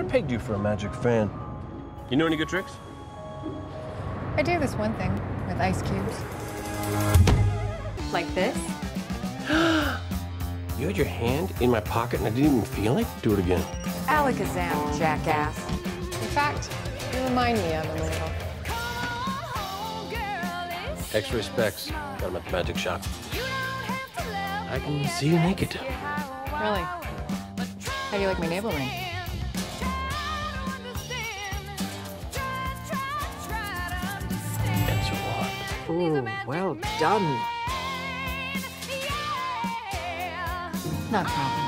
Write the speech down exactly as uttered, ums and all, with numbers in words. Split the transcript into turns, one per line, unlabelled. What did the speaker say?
pegged you for a magic fan. You know any good tricks?
I do this one thing with ice cubes. Like this?
You had your hand in my pocket and I didn't even feel it? Do it again.
Alakazam, jackass. In fact, you remind me of him a little.
Extra specs. Got him at the magic shop. I can see you naked.
Really? How do you like my navel ring?
Answer what?
Ooh, well done.
Not a problem.